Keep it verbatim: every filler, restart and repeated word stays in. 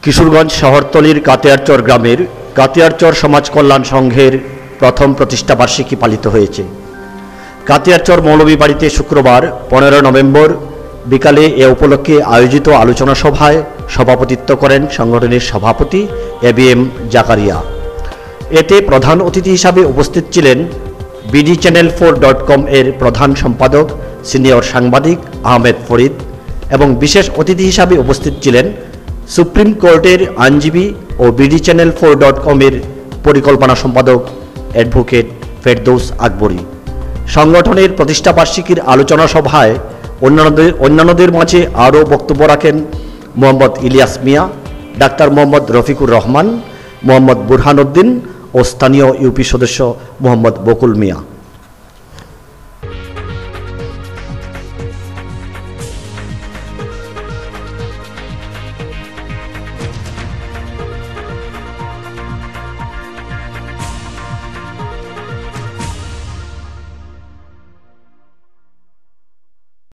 কিশোরগঞ্জ শহরতলির কাতিয়ারচর গ্রামের কাতিয়ারচর সমাজ কল্যাণ সংঘের প্রথম প্রতিষ্ঠাবার্ষিকী পালিত হয়েছে। কাতিয়ারচর মৌলভীবাড়িতে শুক্রবার পনেরো নভেম্বর বিকালে এ উপলক্ষে আয়োজিত আলোচনা সভায় সভাপতিত্ব করেন সংগঠনের সভাপতি এ বি এম জাকারিয়া। এতে প্রধান অতিথি হিসাবে উপস্থিত ছিলেন BD channel four dot com এর প্রধান সম্পাদক সিনিয়র সাংবাদিক আহমেদ ফরিদ এবং বিশেষ অতিথি হিসাবে উপস্থিত ছিলেন সুপ্রিম কোর্টের আইনজীবী ও BD channel four dot com এর পরিকল্পনা সম্পাদক অ্যাডভোকেট ফেরদৌস আকবরী। সংগঠনের প্রতিষ্ঠাবার্ষিকীর আলোচনা সভায় অন্যান্যদের অন্যান্যদের মাঝে আরও বক্তব্য রাখেন মোহাম্মদ ইলিয়াস মিয়া, ডাক্তার মোহাম্মদ রফিকুর রহমান, মোহাম্মদ বুরহানুদ্দিন ও স্থানীয় ইউপি সদস্য মোহাম্মদ বকুল মিয়া।